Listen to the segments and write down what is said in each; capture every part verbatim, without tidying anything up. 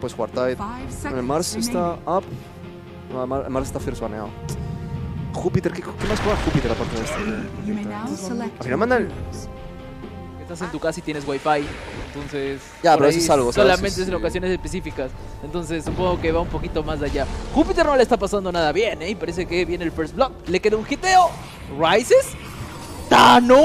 puedes jugar Tide. Bueno, el Mars está up. No, el Mar- el Mars está first baneado. Júpiter, ¿qué, ¿qué más juega Júpiter aparte de esto? Al final manda el... Estás en tu casa y tienes wifi, entonces Ya, por pero ahí eso es algo, ¿sabes? solamente es en ocasiones específicas, entonces supongo que va un poquito más allá. Júpiter no le está pasando nada bien, ¿eh? Y parece que viene el first block, le queda un hiteo. Rises, Tano.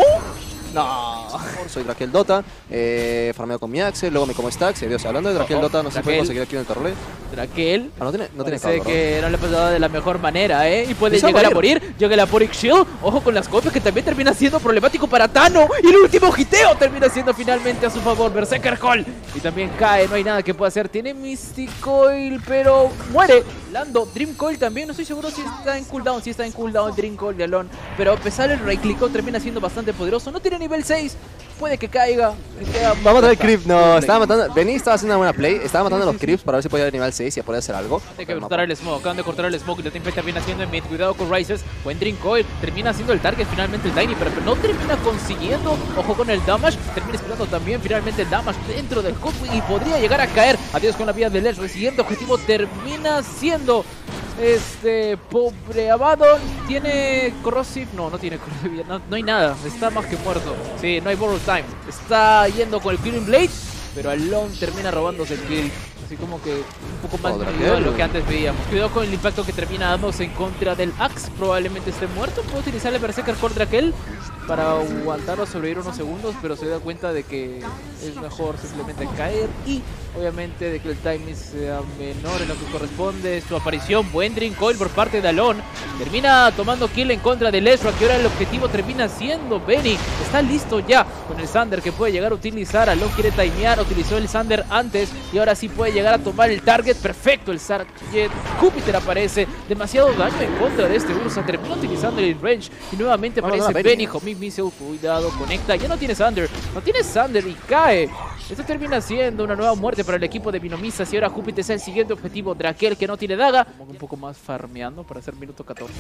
No. Soy Drakel Dota, eh, farmeo con mi Axel, luego me como stacks. Y Dios, hablando de Drakel Oh, oh, Dota, no se puede Drakel. conseguir aquí en el torneo. Drakel. Ah, no tiene, no tiene Parece cover, que no le ha pasado de la mejor manera, ¿eh? Y puede Empieza a llegar a morir. morir. Llega el Aporic Shield. Ojo con las copias que también termina siendo problemático para Tano. Y el último hiteo termina siendo finalmente a su favor. Berserker Hall. Y también cae. No hay nada que pueda hacer. Tiene Mystic Coil, pero muere. Lando. Dream Coil también. No estoy seguro si está en cooldown. Si está en cooldown Dream Coil de Alon. Pero a pesar del right click termina siendo bastante poderoso. No tiene nivel seis. Puede que caiga. Le queda- Va a matar el creep, no, estaba matando. Benny estaba haciendo una buena play, estaba matando a los creeps para ver si podía ir a nivel seis y ya podía hacer algo. Hay que cortar el smoke, acaban de cortar el smoke y la teamfight termina haciendo en mid. Cuidado con Rises, buen Dream Coil, termina haciendo el target finalmente el Tiny, pero no termina consiguiendo. Ojo con el damage, termina esperando también finalmente el damage dentro del hook y podría llegar a caer. Adiós con la vida de Ledge, el siguiente objetivo termina siendo este pobre Abaddon. Tiene corrosive, no, no tiene corrosive, no, no hay nada, está más que muerto. Sí, no hay borrow time, está yendo con el Killing Blade, pero Alon termina robándose el kill. Así como que un poco más Oh, de lo que antes veíamos. Cuidado con el impacto que termina dándose en contra del Axe. Probablemente esté muerto. Puede utilizar el Berserker Core Drakel para aguantar o sobrevivir unos segundos, pero se da cuenta de que es mejor simplemente caer y obviamente de que el timing sea menor en lo que corresponde. Su aparición, buen Dream Coil por parte de Alon. Termina tomando kill en contra de Ezra, que ahora el objetivo termina siendo Benny. Está listo ya con el Sander que puede llegar a utilizar. Alon quiere timear, utilizó el Sander antes y ahora sí puede llegar a tomar el target. Perfecto, el Sarget. Júpiter aparece. Demasiado daño en contra de este Ursa. Termina utilizando el range y nuevamente No, no, aparece no, Benny. Benny. Homing Missile, cuidado, conecta. Ya no tiene Sander. No tiene Sander y cae. Esto termina siendo una nueva muerte para el equipo de Binomiza. Y ahora Júpiter es el siguiente objetivo. Drakel, que no tiene daga. Un poco más farmeando para hacer minuto catorce.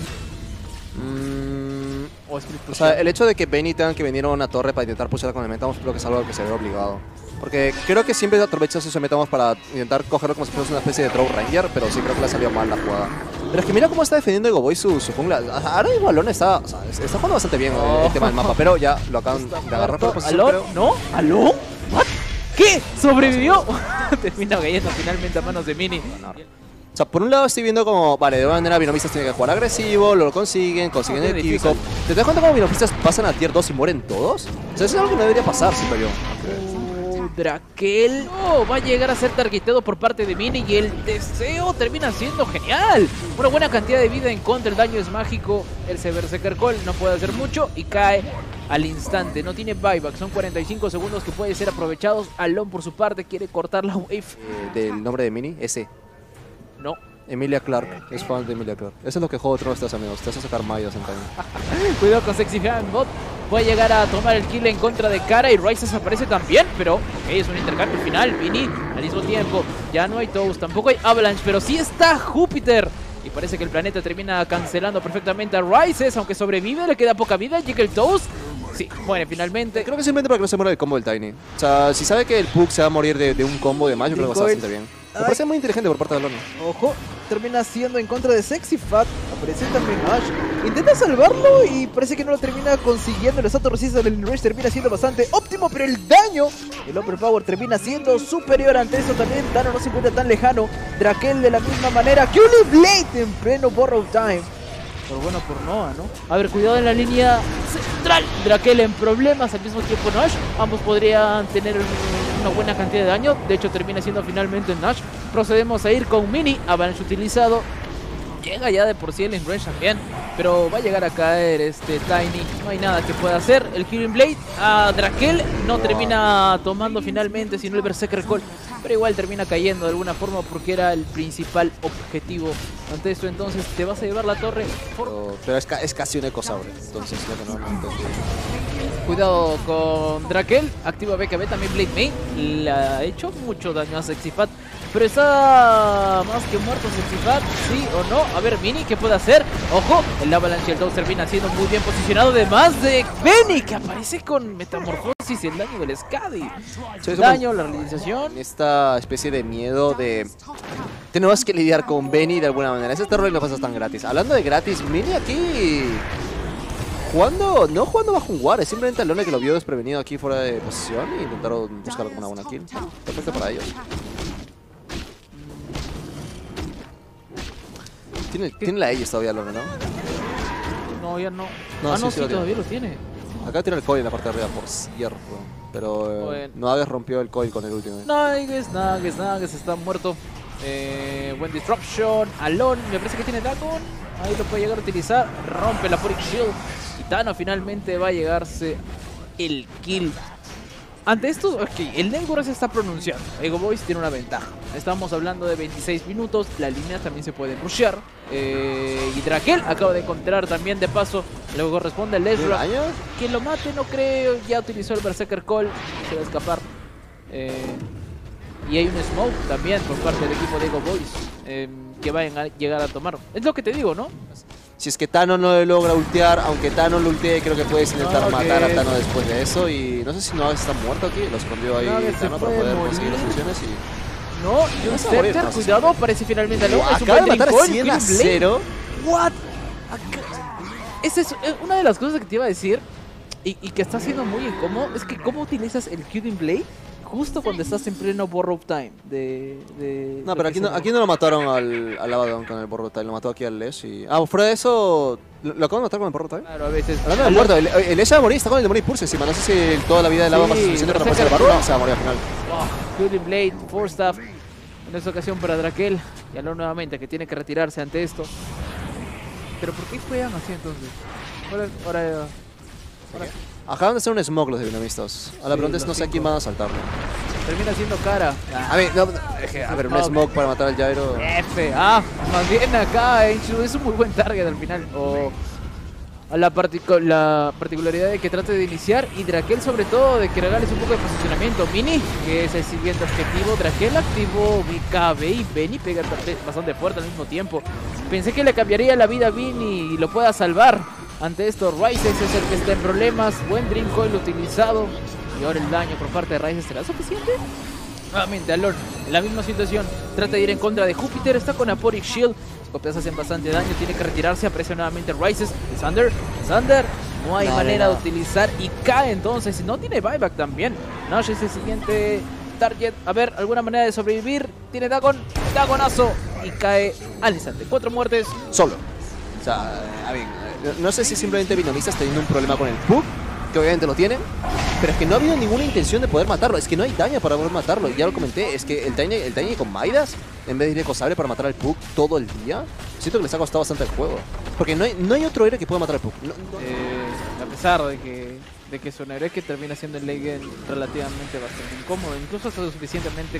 Mm, O, es que o sea, el hecho de que Benny tenga que venir a una torre para intentar pushar con el Metamos, creo que es algo que se ve obligado. Porque creo que siempre aprovechas ese Metamos para intentar cogerlo como si fuese una especie de Throw Ranger, pero sí creo que le ha salido mal la jugada. Pero es que mira cómo está defendiendo Egoboy su, su jungla. Ahora mismo Alon está, o sea, está jugando bastante bien el, el tema del mapa, pero ya lo acaban de agarrar por posición, ¿Alon? creo. ¿No? ¿Alon? ¿What? ¿Qué? ¿Sobrevivió? Termina cayendo finalmente a manos de Mini. O sea, por un lado estoy viendo como, vale, de alguna manera Binomistas tiene que jugar agresivo, lo consiguen, consiguen Ah, el qué típico. difícil. ¿Te das cuenta cómo Binomistas pasan a tier dos y mueren todos? O sea, eso es algo que no debería pasar, siento yo. Oh, Drakel oh, va a llegar a ser targeteado por parte de Mini y el deseo termina siendo genial. Una buena cantidad de vida en contra, el daño es mágico. El Berserker Call no puede hacer mucho y cae al instante. No tiene buyback, son cuarenta y cinco segundos que pueden ser aprovechados. Alon por su parte quiere cortar la wave. Eh, del nombre de Mini, ese. No. Emilia Clarke, es fan de Emilia Clarke. Eso es lo que Juego de Tronos te hace, amigos. Te hace sacar mayas en time. Cuidado con Sexy Bot. Puede llegar a tomar el kill en contra de Cara y Rises aparece también, pero okay, es un intercambio final. Vini al mismo tiempo. Ya no hay Toast, tampoco hay Avalanche, pero sí está Júpiter. Y parece que el planeta termina cancelando perfectamente a Rises, aunque sobrevive, le queda poca vida. Llega el Toast. Sí, muere finalmente. Creo que simplemente para que no se muera el combo del Tiny. O sea, si sabe que el Puck se va a morir de, de un combo de más, yo creo que va a estar bastante bien. Me parece muy inteligente por parte de Alon. Ojo, termina siendo en contra de Sexy Fat. Aparece también Ash. Intenta salvarlo y parece que no lo termina consiguiendo. El Sato Resist del Enrage termina siendo bastante óptimo, pero el daño, el Overpower termina siendo superior ante eso también. Tano no se encuentra tan lejano. Drakel de la misma manera. Killing Blade en pleno Borrow Time. Por bueno, por Noah, ¿no? A ver, cuidado en la línea central. Drakel en problemas, al mismo tiempo Nash. Ambos podrían tener una buena cantidad de daño. De hecho, termina siendo finalmente Nash. Procedemos a ir con Mini. Avalanche utilizado. Llega ya de por sí el Enrage también. Pero va a llegar a caer este Tiny. No hay nada que pueda hacer. El Killing Blade a Drakel no termina tomando finalmente, sino el Berserker Call. Pero igual termina cayendo de alguna forma porque era el principal objetivo. Ante esto, entonces, ¿te vas a llevar la torre? Por... Pero, pero es, ca es casi un Ecosaure. Entonces, lo que no, no entendí. Cuidado con Drakel. Activa B K B, también Blade Main. Le ha hecho mucho daño a Sexy Fat. pero está más que muerto Sexifat, sí o no. A ver, Mini, ¿qué puede hacer? Ojo, el Avalanche y el Dogs termina siendo muy bien posicionado, además de Benny, que aparece con metamorfosis y el daño del Skadi. Sí, El daño, la realización. Esta especie de miedo de... Tenemos que lidiar con Benny de alguna manera. Ese terror y lo pasas tan gratis. Hablando de gratis, Mini aquí... Jugando, no jugando bajo un guard, es simplemente el Lone que lo vio desprevenido aquí fuera de posición y intentaron buscarlo como una buena kill. Perfecto para ellos. Tiene, tiene la Aegis todavía Lone, ¿no? No, ya no. No, ah, sí, no, sí sí, lo tiene. todavía lo tiene. Acá tiene el coil en la parte de arriba, por cierto. Pero eh, Bueno. Nuggets rompió el coil con el último. Nuggets, Nuggets, Nuggets está muerto. Eh, buen disruption. Alon, me parece que tiene Dagon. Ahí lo puede llegar a utilizar. Rompe la Poric Shield. Y Tano finalmente va a llegarse el kill. Ante esto, ok, el Network se está pronunciando. Ego Boys tiene una ventaja. Estamos hablando de veintiséis minutos. La línea también se puede rushear. Eh, y Drakel acaba de encontrar también de paso. Luego corresponde al Ezra. Que lo mate, no creo. Ya utilizó el Berserker Call. Se va a escapar. Eh, y hay un Smoke también por parte del equipo de Ego Boys. Eh, que va a llegar a tomar. Es lo que te digo, ¿no? Si es que Tano no le logra ultear, aunque Tano lo ultee, creo que puedes intentar No, matar que- a Tano después de eso. Y no sé si no está muerto aquí, lo escondió ahí No, que se Tano para puede poder morir. conseguir las funciones. Y... No, y un Vas a morir, Scepter, no, sí, cuidado, sí. aparece finalmente Alon. Wow, Es un acaba de buen matar Dream Coil, cien a Queen Blade. cero. What? Acá- Esa es eh, una de las cosas que te iba a decir y, y que está siendo muy incómodo. Es que cómo utilizas el Killing Blade justo cuando estás en pleno Borrow Time de, de No, lo pero que aquí es no, el- aquí no lo mataron al, al Abaddon con el Borrotile, lo mató aquí al Lesh y... Ah, fuera de eso, ¿lo, lo acaban de matar con el Borrotile? Claro, a veces. Hablando de muerto, el, el Lesh va a morir, está con el Demonic Pulse encima, no sé si toda la vida del Lava Sí, va a ser suficiente para pero pasar el cerca- barro, no, se va a morir al final. Oh, Killing Blade, Force Staff. En esta ocasión para Drakel y Alon nuevamente que tiene que retirarse ante esto. Pero ¿por qué juegan así entonces? Ahora, ahora, ahora Acaban de hacer un smoke los dinamistas. A la Sí, pregunta es los no sé a cinco. quién van a saltarlo. termina siendo cara. A ver, no, es que, a ver, un Ok. smoke para matar al Gyro. F. Ah, más bien acá Angel es un muy buen target al final. O a la, particu- la particularidad de que trate de iniciar y Drakel sobre todo de que regales un poco de posicionamiento. Mini, que es el siguiente objetivo. Drakel activó B K B y Benny pega bastante fuerte al mismo tiempo. Pensé que le cambiaría la vida a Benny y lo pueda salvar. Ante esto, Rises es el que está en problemas. Buen Dream Coil utilizado. Y ahora el daño por parte de Rises, ¿será suficiente? Nuevamente, Alon, en la misma situación, trata de ir en contra de Júpiter, está con Aporic Shield, las copias hacen bastante daño, tiene que retirarse, aparece nuevamente Rises, Sander, Sander, no hay Dale, manera no. de utilizar y cae entonces, no tiene buyback también. Nash es el siguiente target, a ver, alguna manera de sobrevivir, tiene Dagon, Dagonazo y cae al instante, cuatro muertes. Solo. O sea, a ver, no sé si simplemente Vinomista está teniendo un problema con el Pug, que obviamente lo tienen, pero es que no ha habido ninguna intención de poder matarlo. Es que no hay daño para poder matarlo. Ya lo comenté, es que el Tiny, el Tiny con Midas, en vez de ir de Cosable para matar al Pug todo el día, siento que les ha costado bastante el juego. Porque no hay, no hay otro héroe que pueda matar al Pug. No, no. Eh, a pesar de que, de que Sonareke termina siendo el late game relativamente bastante incómodo, incluso hasta lo suficientemente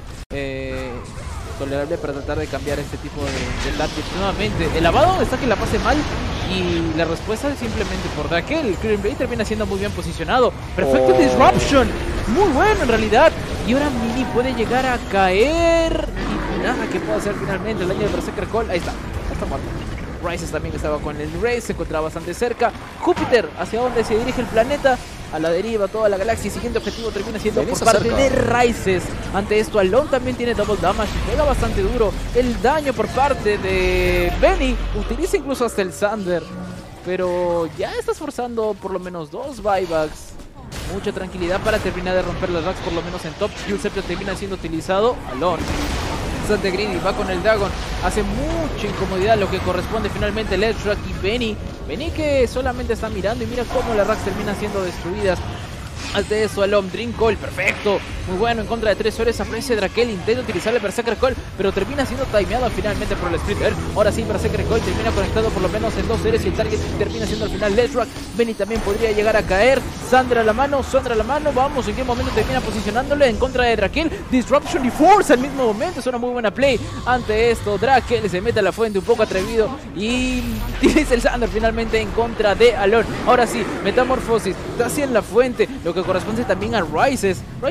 eh, tolerable para tratar de cambiar este tipo de, de targets. Nuevamente, el Abaddon está que la pase mal y la respuesta es simplemente por Drakel. Killing Blade termina siendo muy bien posicionado. Perfecto Oh. Disruption, muy bueno en realidad. Y ahora Mini puede llegar a caer y nada que pueda hacer finalmente el daño de Berserker Call. Ahí está, está muerto. Rises también estaba con el Raze, se encontraba bastante cerca. Júpiter, ¿hacia dónde se dirige el planeta? A la deriva, toda la galaxia. Y siguiente objetivo termina siendo Venís por parte cerca. de Rises. Ante esto, Alon también tiene double damage y pega bastante duro. El daño por parte de Benny. Utiliza incluso hasta el Sander. Pero ya estás forzando por lo menos dos buybacks. Mucha tranquilidad para terminar de romper las racks, por lo menos en top. Y un Scepter termina siendo utilizado. Alon. Bastante greedy, va con el Dragon, hace mucha incomodidad lo que corresponde finalmente el Edge Rack y Benny. Benny que solamente está mirando y mira cómo las racks terminan siendo destruidas. Ante eso, Alon, Dream Coil, perfecto, muy bueno, en contra de tres horas aparece Drakel, intenta utilizar el Berserker Coil, pero termina siendo timeado finalmente por el Splitter. Ahora sí, Berserker Coil termina conectado por lo menos en dos seres y el target termina siendo al final Ledrock. Benny también podría llegar a caer. Sandra a la mano, Sandra a la mano, vamos, en qué momento termina posicionándole en contra de Drakel. Disruption y Force al mismo momento, es una muy buena play. Ante esto, Drakel se mete a la fuente un poco atrevido y utiliza el Sander finalmente en contra de Alon. Ahora sí, Metamorfosis, está así en la fuente, lo que corresponde también a Rises. Rises que tiene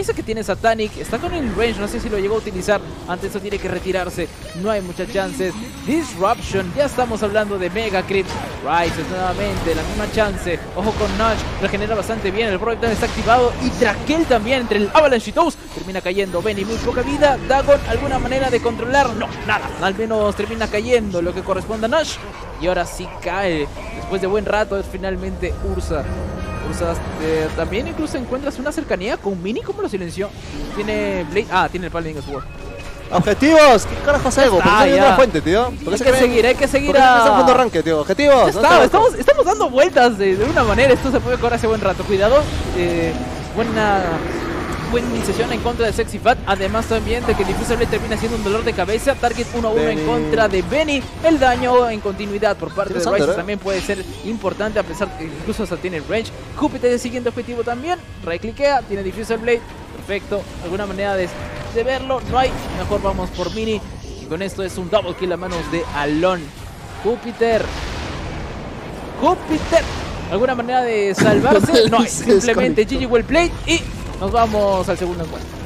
tiene Satanic, está con el range, no sé si lo llegó a utilizar, antes eso tiene que retirarse, no hay muchas chances. Disruption, ya estamos hablando de Mega Crit. Rises nuevamente, la misma chance, ojo con Nash, regenera bastante bien, el Project está activado y Drakel también entre el Avalanche y Toast, termina cayendo. Benny muy poca vida, Dagon alguna manera de controlar, no, nada, al menos termina cayendo lo que corresponde a Nash y ahora sí cae, después de buen rato es finalmente Ursa. Ursa eh, también incluso encuentras una cercanía con Mini, ¿cómo lo silenció? Tiene Blade, ah, tiene el Paladin Sword. Objetivos, ¿qué carajo hago? ¿Por qué Ah, no hay ya. una fuente, tío? ¿Por Hay qué que se seguir, hay que seguir ¿Por qué a... se segundo ranque, tío? Objetivos. Ya está, estamos, estamos dando vueltas de, de una manera, esto se puede correr hace buen rato, cuidado, eh, buena, buena iniciación en contra de Sexy Fat, además también de que Diffuser Blade termina siendo un dolor de cabeza, target uno a uno en contra de Benny, el daño en continuidad por parte de Rises ¿eh? también puede ser importante a pesar que incluso hasta tiene range. Júpiter es el siguiente objetivo también, right cliquea, tiene Diffuser Blade, perfecto, alguna manera de, de verlo, no hay, mejor vamos por Mini. Y con esto es un double kill a manos de Alon. Júpiter. Júpiter. ¿Alguna manera de salvarse? No hay. Simplemente G G well played y nos vamos al segundo encuentro.